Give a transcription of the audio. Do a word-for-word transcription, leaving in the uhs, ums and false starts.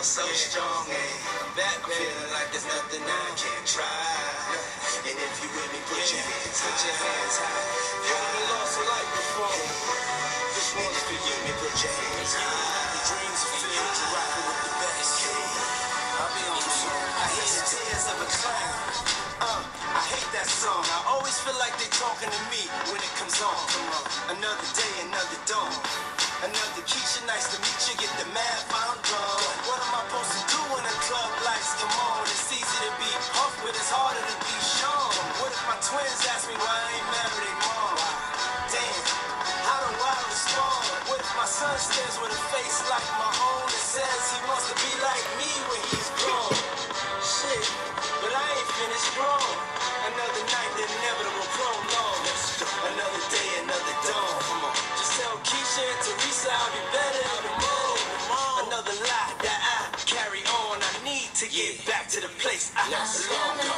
so strong, eh? I'm back, baby. Feeling like there's nothing I can't try. And if you with me, put your hands high. Put your hands high. You haven't lost a life before. This one's for you, me. Put your hands high. The dreams are filled, you rockin' with the best. I'll be on the song. I hear the tears of a clown. Uh, I hate that song. I always feel like they talking to me when it comes on. Come on. Another day, another dawn. Another Keisha, nice to meet you. Get the math, I'm gone. What am I supposed to do when the club lights come on? It's easy to be Huff, but it's harder to be Sean. What if my twins ask me why I ain't married their mom? Damn, how do I respond? What if my son stares with a face like my own and says he wants to be like me when he's grown? Shit, but I ain't finished grown. Another night, the inevitable prolong. Another day, another dawn. Come on. Just tell Keisha and Teresa I'll be better tomorrow. Another lie that I carry on. I need to get back to the place I belong.